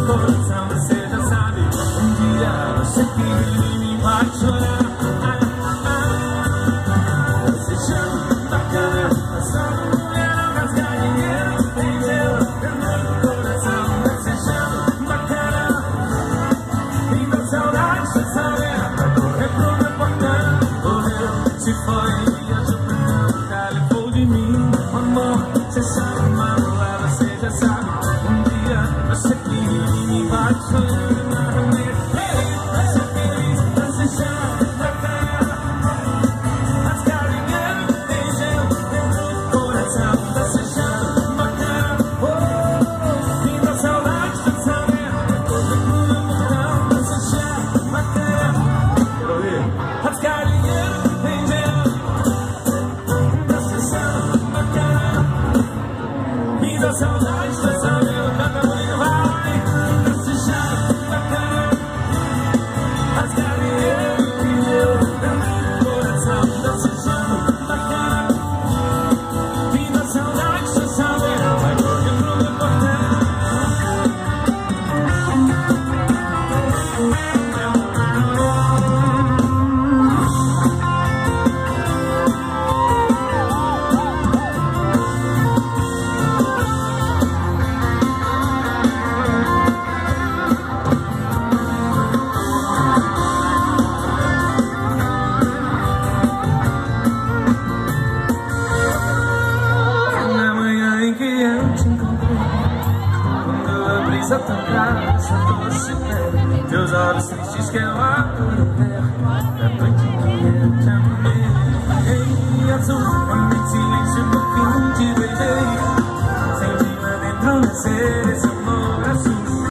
coração, você já sabe. Um dia você que me vai chorar. Você chama bacana, essa mulher não gasta dinheiro, tem dinheiro no coração. Você chama bacana, e dá saudade, você sabe. Vai correr pro meu portão, correu, se foi, viajou pra não califou de mim. Amor, você sabe, magoada, você já sabe. Um dia você que me vai chorar. Saudade, você sabe, eu já também vai. Você chama bacana, as carinhas que eu no coração. Você chama bacana, e da saudade, você sabe, vai correr pro meu portão. Tão grave, essa doce pele, teus olhos tristes que eu adoro ver. Da noite que eu te amei, em azul, em silêncio, no fim te beijei. Sem lá dentro nascer.